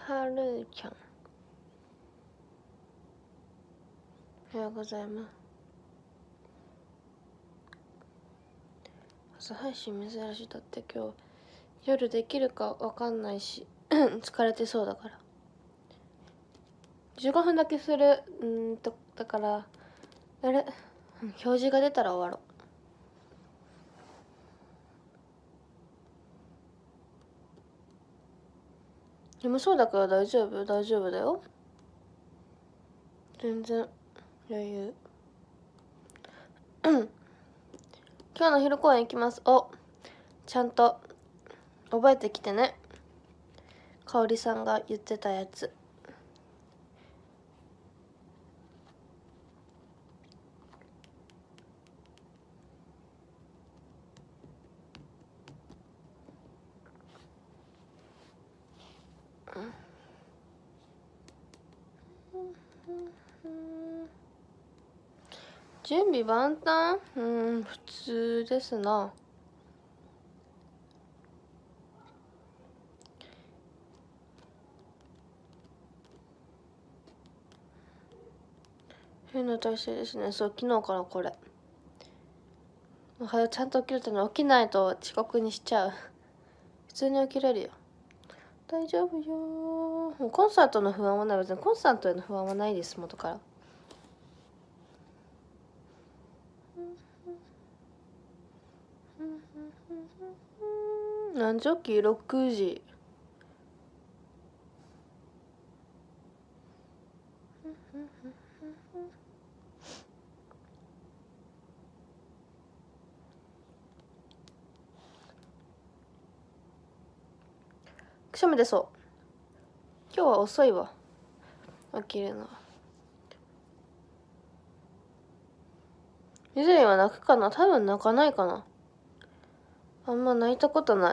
はるちゃん、おはようございます。朝配信珍しい。だって今日夜できるかわかんないし疲れてそうだから15分だけする。だからあれ表示が出たら終わろう。眠そうだから大丈夫だよ、全然余裕今日の昼公演行きます。ちゃんと覚えてきてね。かおりさんが言ってたやつ。準備万端？普通ですな。変な体勢ですね。そう、昨日からこれ。おはよう、ちゃんと起きるとね、起きないと遅刻にしちゃう。普通に起きれるよ。大丈夫よ。もうコンサートの不安はない。別にコンサートへの不安はないです、元から。何時起き ?6 時。くしゃみ出そう。今日は遅いわ。起きるのは。ゆずりは泣くかな？多分泣かないかな。あんま泣いたことない。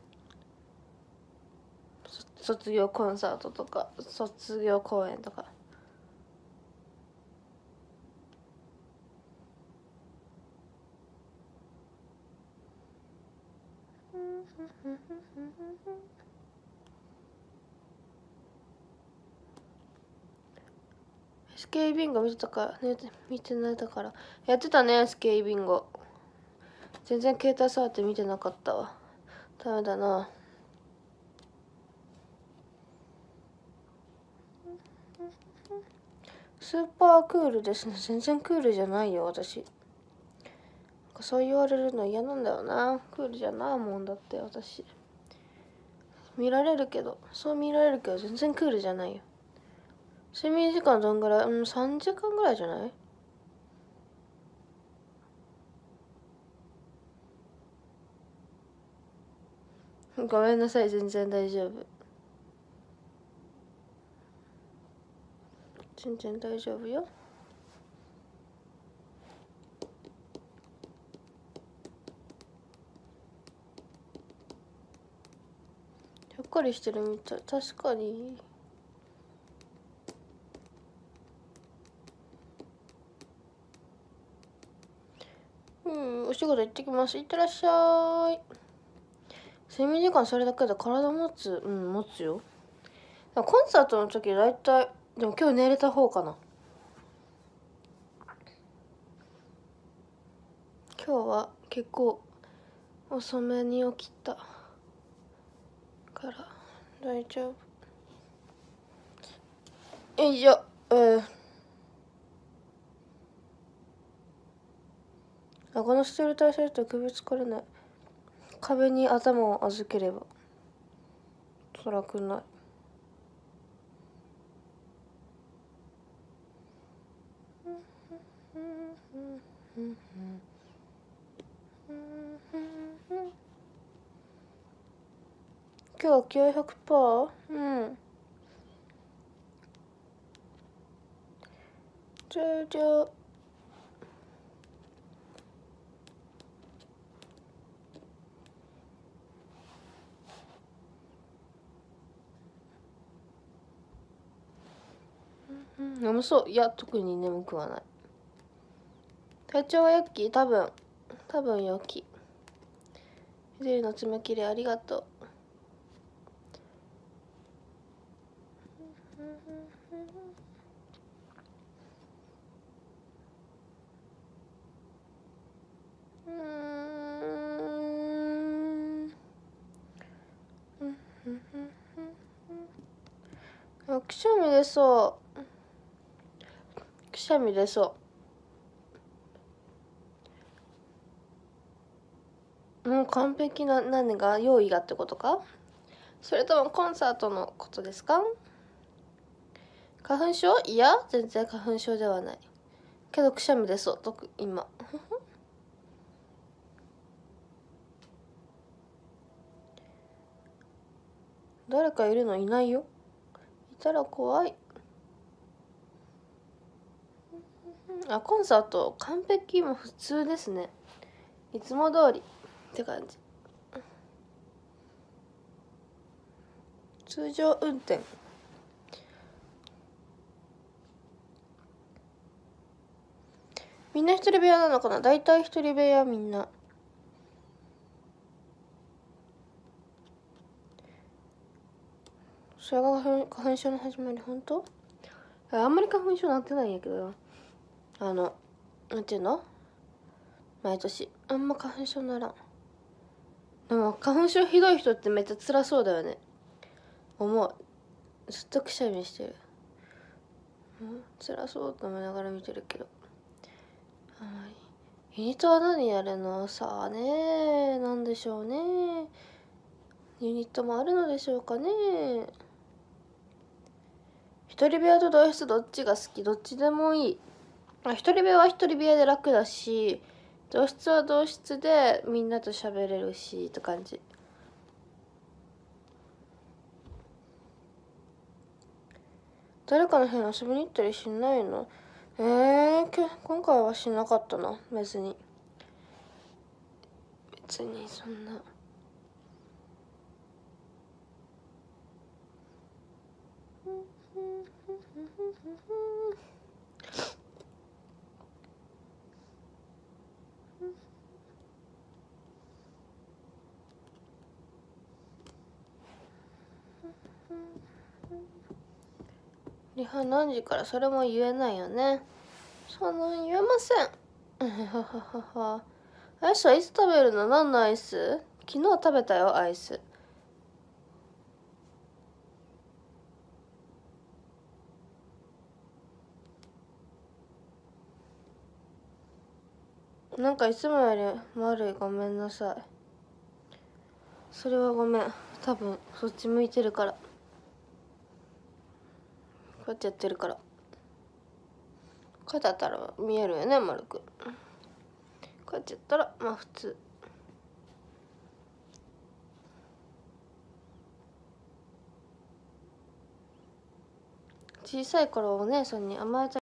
卒業コンサートとか、卒業公演とか。SK ビンゴ見てたから、ね、見てないだから。やってたね、SK ビンゴ。全然携帯触って見てなかったわ。ダメだな。スーパークールですね。全然クールじゃないよ、私。そう言われるの嫌なんだよな。クールじゃないもんだって、私。見られるけど全然クールじゃないよ。睡眠時間どんぐらい？3時間ぐらいじゃない？ごめんなさい、全然大丈夫。全然大丈夫よ。ひょっこりしてるみたい。確かに。お仕事行ってきます。いってらっしゃい。睡眠時間それだけで体持つ？持つよ。コンサートの時大体、でも今日寝れた方かな。今日は結構遅めに起きたから大丈夫。よいしょ。顎のしてる体勢と首疲れない。壁に頭を預ければ辛くない。今日は気合 100%？ じゃあ眠そう。いや、特に眠くはない。体調は良き？多分良き。ひでりの爪切りありがとくしゃみ出そう。くしゃみ出そう。もう完璧な何が用意がってことか？それともコンサートのことですか？花粉症？いや全然花粉症ではないけどくしゃみ出そう今誰かいるの？いないよ。いたら怖い。コンサート完璧も普通ですね。いつも通りって感じ。通常運転。みんな一人部屋なのかな？だいたい一人部屋みんな。それが花粉症の始まり？本当？あんまり花粉症なってないんやけど、なんていうの？毎年あんま花粉症ならん。でも花粉症ひどい人ってめっちゃ辛そうだよね。思う。ずっとくしゃみしてる。辛そうと思いながら見てるけど。ユニットは何やるの？さあね、なんでしょうね。ユニットもあるのでしょうかね。一人部屋と同室どっちが好き？どっちでもいい。一人部屋は一人部屋で楽だし、同室は同室でみんなと喋れるしって感じ。誰かの部屋に遊びに行ったりしないの？今回はしなかったな。別にそんな。リハ何時から？それも言えないよね。そんな言えません。アイスはいつ食べるの？何のアイス？昨日食べたよアイス。なんかいつもより丸い。ごめんなさい。それはごめん。多分そっち向いてるから。こうやってやってるから。こうやってやったら見えるよね、丸く。こうやってやったらまあ普通。小さい頃お姉さんに甘えた